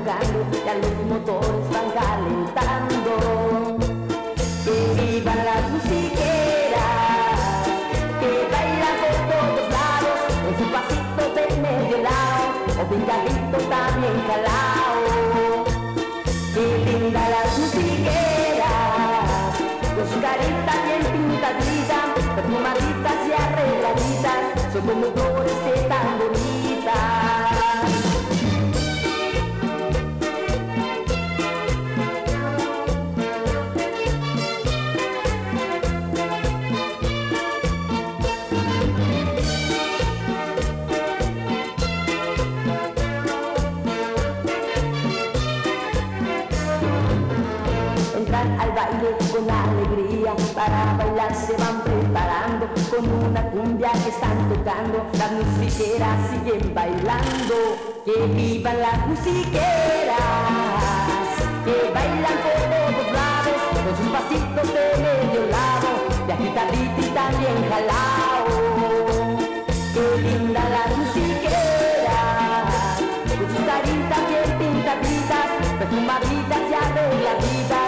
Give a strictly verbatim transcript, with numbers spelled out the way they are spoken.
tocando, ya los motores van calentando. Que vivan las musiqueras, que bailan por todos lados, con su pasito de medio lado, o pintadito también calao. Que linda las musiqueras, con su carita bien pintadita, perfumaditas y arregladitas, son como flores que tan bonitas. Entran al baile con alegría, para bailar se van preparando, con una cumbia que están tocando, las musiqueras siguen bailando. Que vivan las musiqueras, que bailan por todos lados, con sus pasitos de medio lado, de agitadita y también jalao. Que linda las musiqueras, con sus caritas bien pintaditas, perfumaditas y arregladitas,